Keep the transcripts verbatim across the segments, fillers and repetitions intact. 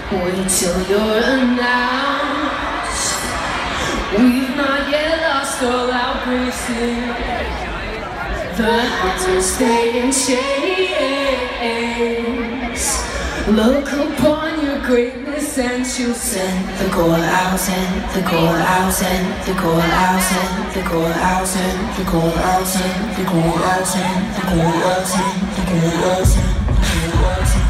Wait till you're announced. We've not yet lost all our graces. The hearts will stay in chains. Look upon your greatness and you'll send the call out, send the call out, send the call out, send the call out, send the call out, send the call out, send the call out, send the call out, send the call out, send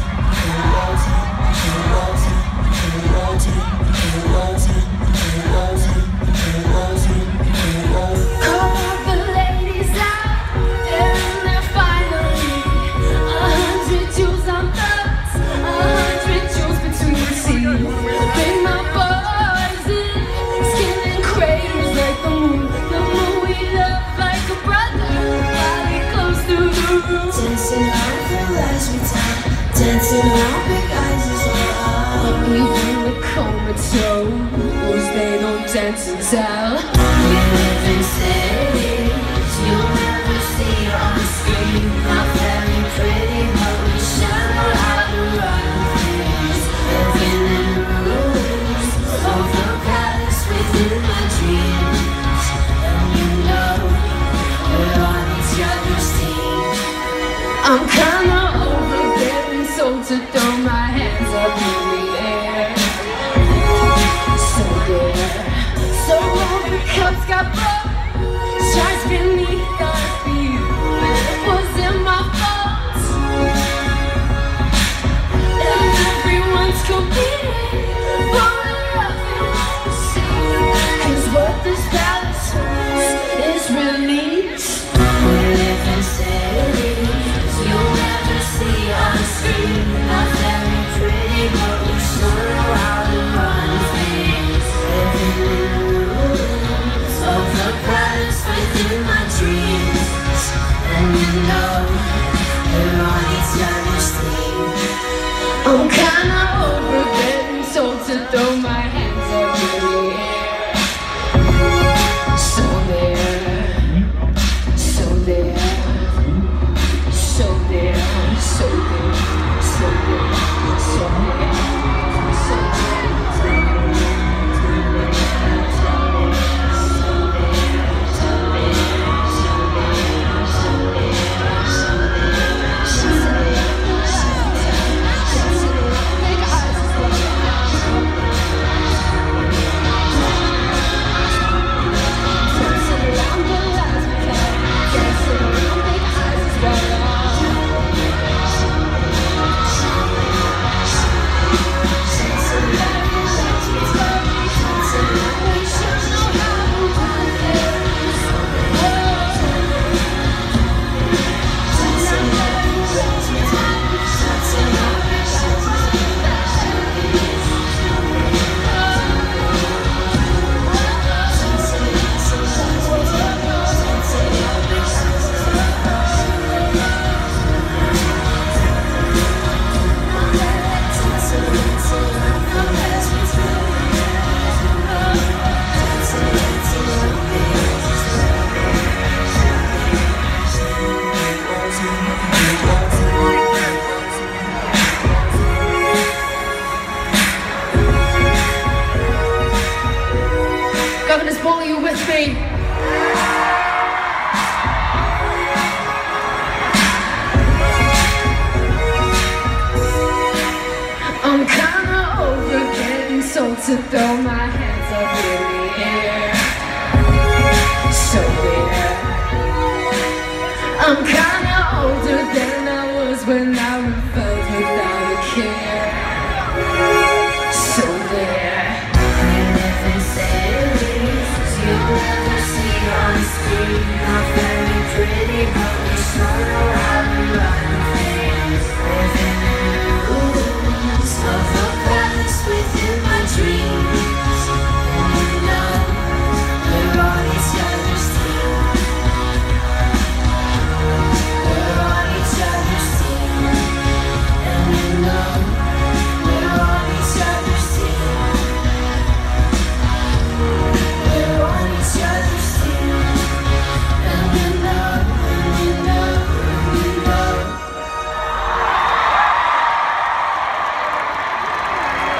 dancing around big eyes is all. Even the comatose, they don't dance and tell. We live in cities you'll never see on the screen. Not very pretty, but we sure know how to run things. Living in rooms of the palace within my dreams. And you know we're on each other's team. I'm kinda to throw my hands up in the air. So there, so all the cups got broke, shards beneath our feet. Was it my fault? And everyone's competing for a love they won't see. 'Cause what this palace holds is release. We live in cities you'll never see on the screen. Not very pretty, but we sure know how to run things. Living in rooms of the palace within my dreams. And you know we're on each other's team. I'm kinda over getting told to throw my hands up in the air. So there, so there, so there, so there. Governor's Ball, you with me? I'm kinda over getting told to throw my hands up in the air. So there, I'm kinda